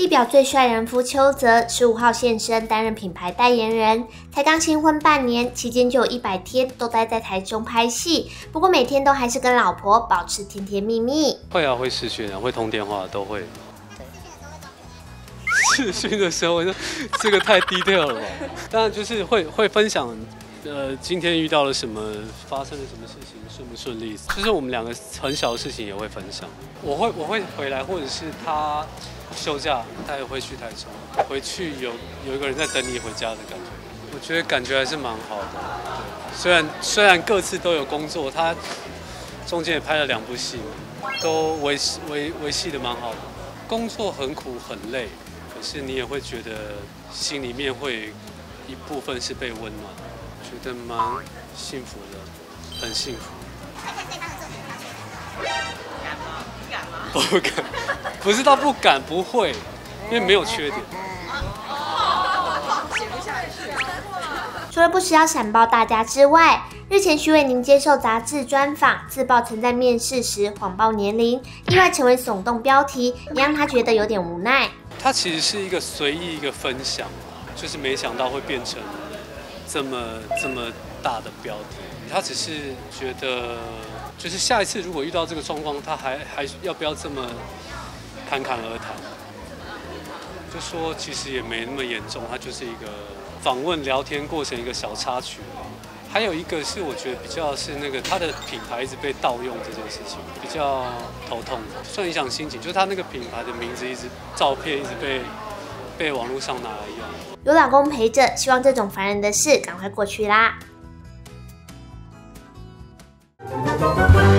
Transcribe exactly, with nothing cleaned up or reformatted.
地表最帅人夫邱泽十五号现身担任品牌代言人，才刚新婚半年，期间就有一百天都待在台中拍戏。不过每天都还是跟老婆保持甜甜蜜蜜。 会啊，会视讯啊，会通电话，都会。视讯的时候，我说这个太 detail 了吧？当然就是会会分享，呃，今天遇到了什么，发生了什么事情，顺不顺利？就是我们两个很小的事情也会分享。我会我会回来，或者是他休假，他也会去台中，回去有有一个人在等你回家的感觉。我觉得感觉还是蛮好的。对，虽然虽然各自都有工作，他中间也拍了两部戏，都维维维系的蛮好的。工作很苦很累。可是你也会觉得心里面会一部分是被温暖，觉得蛮幸福的，很幸福。不敢，不是到不敢，不会，因为没有缺点。 除了不时要闪爆大家之外，日前徐伟宁接受杂志专访，自曝曾在面试时谎报年龄，意外成为耸动标题，也让他觉得有点无奈。 它其实是一个随意一个分享，就是没想到会变成这么这么大的标题。他只是觉得，就是下一次如果遇到这个状况，他还还要不要这么侃侃而谈？就说其实也没那么严重，它就是一个访问聊天过程一个小插曲。还有一个是我觉得比较是那个他的品牌一直被盗用这件事情，比较头痛，算影响心情。就是他那个品牌的名字一直照片一直被被网络上拿来用。 有老公陪着，希望这种烦人的事赶快过去啦。